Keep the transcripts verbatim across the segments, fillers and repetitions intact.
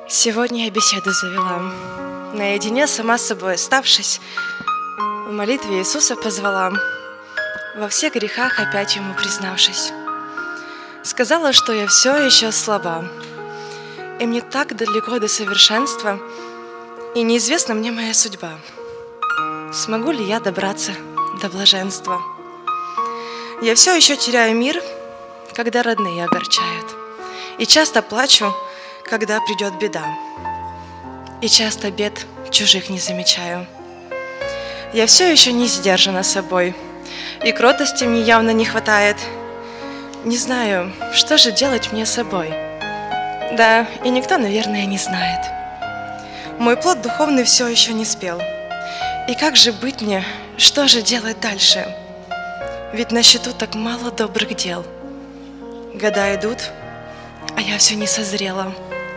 Сегодня я беседу завела, наедине сама с собой оставшись, в молитве Иисуса позвала, во всех грехах опять Ему признавшись. Сказала, что я все еще слаба, и мне так далеко до совершенства, и неизвестна мне моя судьба. Смогу ли я добраться до блаженства? Я все еще теряю мир, когда родные огорчают, и часто плачу, когда придет беда, и часто бед чужих не замечаю. Я все еще не сдержана собой, и кротости мне явно не хватает. Не знаю, что же делать мне с собой. Да, и никто, наверное, не знает. Мой плод духовный все еще не спел. И как же быть мне, что же делать дальше? Ведь на счету так мало добрых дел. Года идут, а я все не созрела.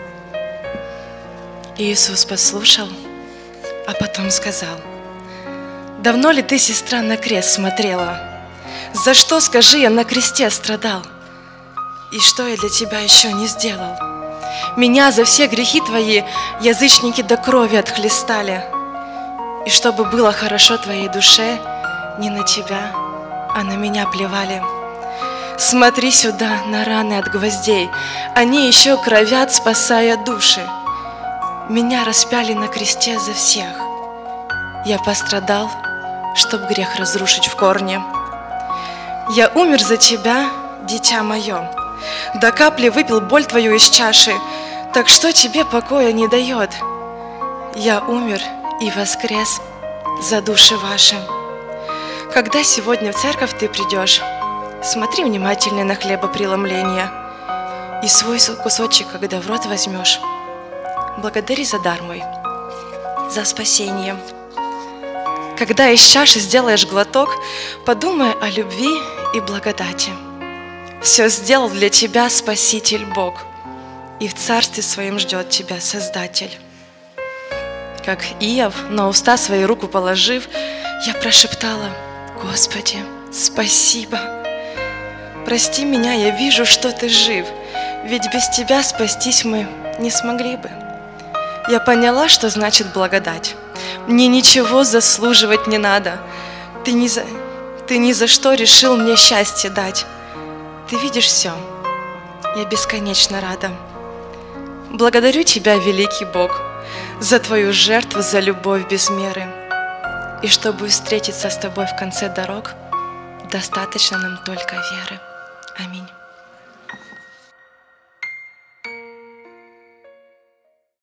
Иисус послушал, а потом сказал: давно ли ты, сестра, на крест смотрела? За что, скажи, я на кресте страдал? И что я для тебя еще не сделал? Меня за все грехи твои язычники до крови отхлестали. И чтобы было хорошо твоей душе, не на тебя, а на меня плевали. Смотри сюда, на раны от гвоздей, они еще кровят, спасая души. Меня распяли на кресте за всех. Я пострадал, чтоб грех разрушить в корне. Я умер за тебя, дитя мое, до капли выпил боль твою из чаши. Так что тебе покоя не дает? Я умер и воскрес за души ваши. Когда сегодня в церковь ты придешь, смотри внимательно на хлебопреломление, и свой кусочек, когда в рот возьмешь, благодари за дар мой, за спасение. Когда из чаши сделаешь глоток, подумай о любви и благодати. Все сделал для тебя Спаситель Бог, и в царстве своем ждет тебя Создатель. Как Иов, на уста свои руку положив, я прошептала: Господи, спасибо. Прости меня, я вижу, что ты жив, ведь без тебя спастись мы не смогли бы. Я поняла, что значит благодать. Мне ничего заслуживать не надо. Ты ни за, ты ни за что решил мне счастье дать. Ты видишь все. Я бесконечно рада. Благодарю тебя, великий Бог, за твою жертву, за любовь без меры. И чтобы встретиться с тобой в конце дорог, достаточно нам только веры. Аминь.